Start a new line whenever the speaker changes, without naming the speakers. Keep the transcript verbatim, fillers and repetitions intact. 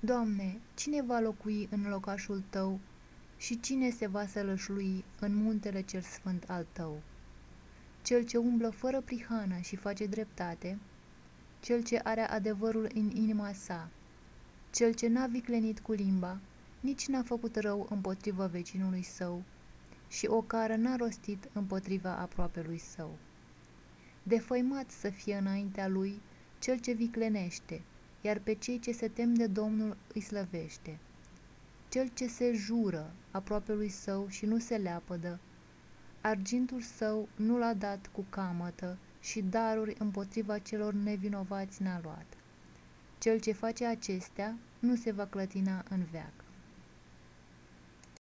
Doamne, cine va locui în locașul Tău și cine se va sălășlui în muntele cel sfânt al Tău? Cel ce umblă fără prihană și face dreptate, cel ce are adevărul în inima sa, cel ce n-a viclenit cu limba, nici n-a făcut rău împotriva vecinului său și o cară n-a rostit împotriva aproapelui său. Defăimat să fie înaintea lui cel ce viclenește, iar pe cei ce se tem de Domnul îi slăvește. Cel ce se jură aproapelui său și nu se leapădă, argintul său nu l-a dat cu camătă și daruri împotriva celor nevinovați n-a luat. Cel ce face acestea nu se va clătina în veac.